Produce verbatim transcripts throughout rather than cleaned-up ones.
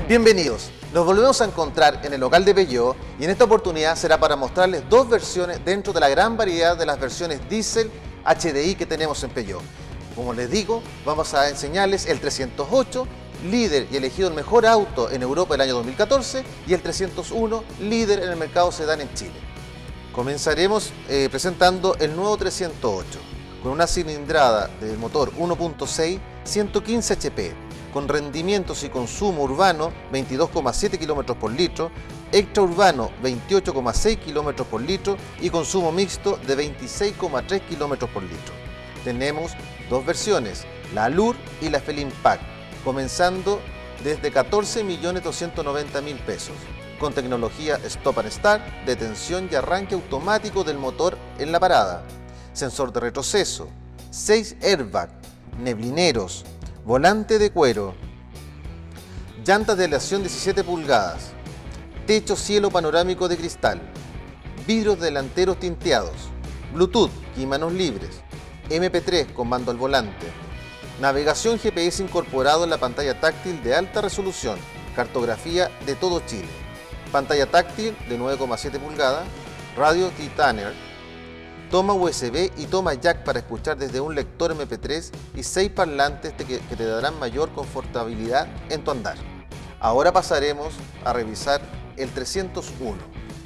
Bienvenidos, nos volvemos a encontrar en el local de Peugeot y en esta oportunidad será para mostrarles dos versiones dentro de la gran variedad de las versiones diésel H D I que tenemos en Peugeot. Como les digo, vamos a enseñarles el trescientos ocho, líder y elegido el mejor auto en Europa el año dos mil catorce, y el trescientos uno, líder en el mercado sedán en Chile. Comenzaremos eh, presentando el nuevo trescientos ocho, con una cilindrada de motor uno punto seis, ciento quince H P, con rendimientos y consumo urbano veintidós coma siete kilómetros por litro, extraurbano veintiocho coma seis kilómetros por litro y consumo mixto de veintiséis coma tres kilómetros por litro. Tenemos dos versiones, la Allure y la Felin Pack, comenzando desde catorce millones doscientos noventa mil pesos, con tecnología Stop and Start, detención y arranque automático del motor en la parada, sensor de retroceso, seis airbags, neblineros, volante de cuero, llantas de aleación diecisiete pulgadas, techo cielo panorámico de cristal, vidrios delanteros tinteados, Bluetooth y manos libres, M P tres con mando al volante, navegación G P S incorporado en la pantalla táctil de alta resolución, cartografía de todo Chile, pantalla táctil de nueve coma siete pulgadas, radio Titaner, toma U S B y toma jack para escuchar desde un lector M P tres y seis parlantes que, que te darán mayor confortabilidad en tu andar. Ahora pasaremos a revisar el trescientos uno,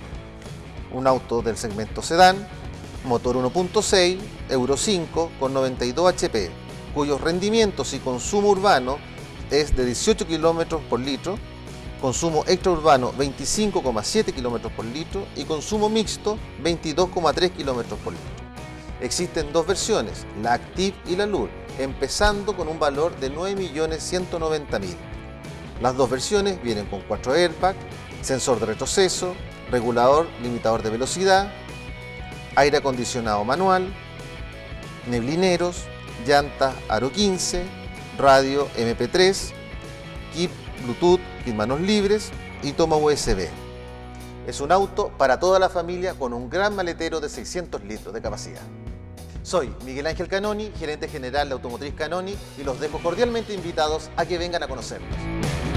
un auto del segmento sedán, motor uno punto seis, Euro cinco con noventa y dos H P, cuyos rendimientos y consumo urbano es de dieciocho kilómetros por litro, consumo extraurbano veinticinco coma siete kilómetros por litro y consumo mixto veintidós coma tres kilómetros por litro. Existen dos versiones, la Active y la Allure, empezando con un valor de nueve millones ciento noventa mil. Las dos versiones vienen con cuatro airbags, sensor de retroceso, regulador limitador de velocidad, aire acondicionado manual, neblineros, llantas Aro quince, radio M P tres, kit Bluetooth y manos libres y toma U S B. Es un auto para toda la familia con un gran maletero de seiscientos litros de capacidad. Soy Miguel Ángel Canoni, gerente general de Automotriz Canoni, y los dejo cordialmente invitados a que vengan a conocernos.